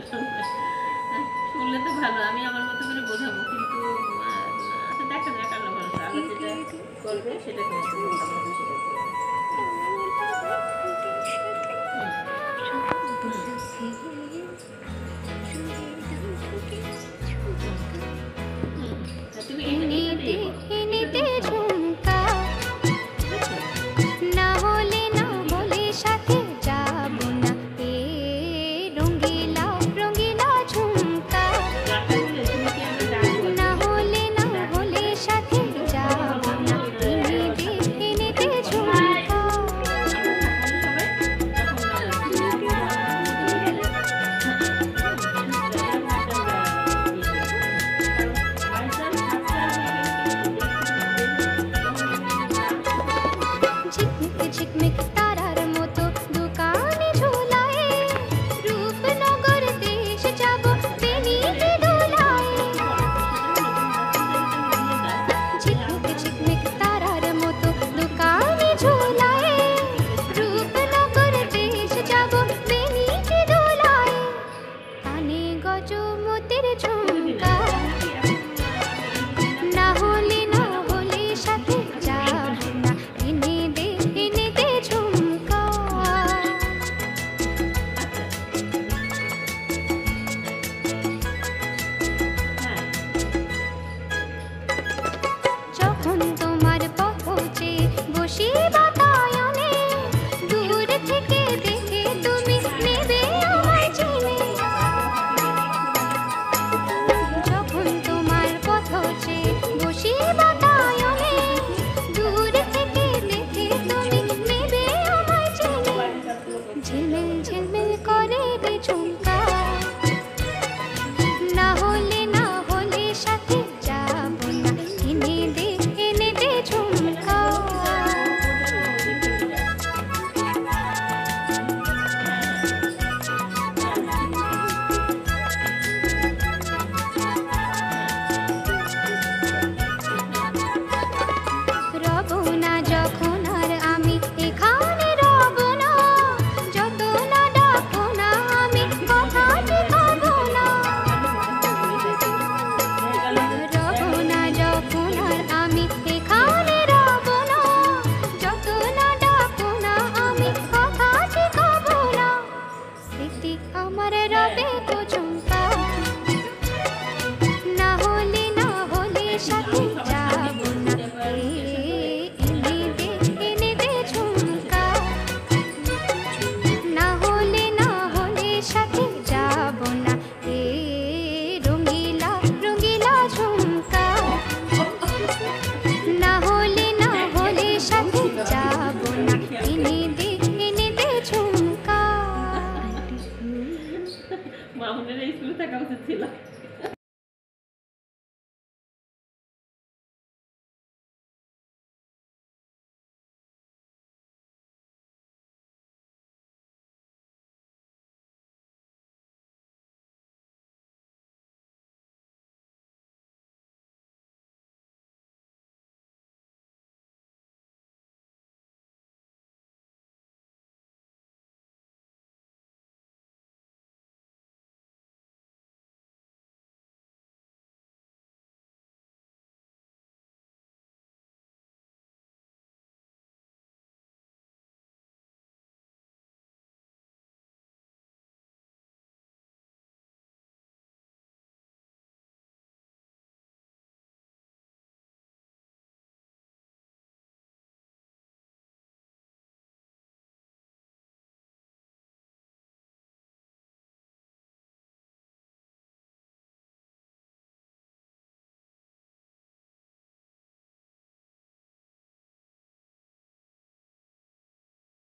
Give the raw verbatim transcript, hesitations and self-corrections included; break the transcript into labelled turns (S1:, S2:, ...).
S1: শুনবে। শুনলে তো ভালো, আমি আমার মতো করে বোঝাবো, কিন্তু আচ্ছা দেখা যাক, আল্লাহ ভরসা, আল্লাহ যেটা করবে সেটা করবে, আমরা খুশি থাকবো। তুমি
S2: এনিতে এনিতে ঝুমকা না হলে না হলে সাথে যাব না এ রঙ্গিলা রঙ্গিলা ঝুমকা না হলে না হলে সাথে যাব না এনিতে এনিতে ঝুমকা ঝিকমিক ঝিকমিক তারার মতো দোকানে ঝোলায় রূপনগর দেশ যাব বেনিতে দোলায় ঝিকমিক ঝিকমিক তারার মতো দোকানে ঝোলায় রূপনগর দেশ যাব বেনিতে দোলায় কানে গজমতের ঝুমকা না হলে না হলে সাথে যাব না এনে দে এনে দে ঝুমকা যখন তোমার পথে বসি বাতায়নে দূর থেকে দেখে তুমি নেবে আমায় চিনে যখন তোমার পথে বসি বাতায়নে দূর থেকে দেখে তুমি নেবে আমায় চিনে ঝিলমিল ঝিলমিল করে রে ঝুমকা না হলে না হলে সাথে যাব না এনে দে এনে দে ঝুমকা রব না যখন আর আমি এখানে রব না যত না ডাকো না আমি কথা ঠিকাবো না রব না যখন আর আমি এখানে রব না যত না ডাকো না আমি কথা ঠিকাবো না স্মৃতি আমার রবে তো ঝুমকা না হলে না হলে সাথে যাব না এ এনে দে এনে দে ঝুমকা না হলে না হলে সাথে যাব না এ রঙ্গিলা রঙ্গিলা ঝুমকা না হলে না হলে সাথে যাব না এনে দে এনে দে ঝুমকা
S1: মামুনের এই স্কুলে থাকা উচিত ছিল।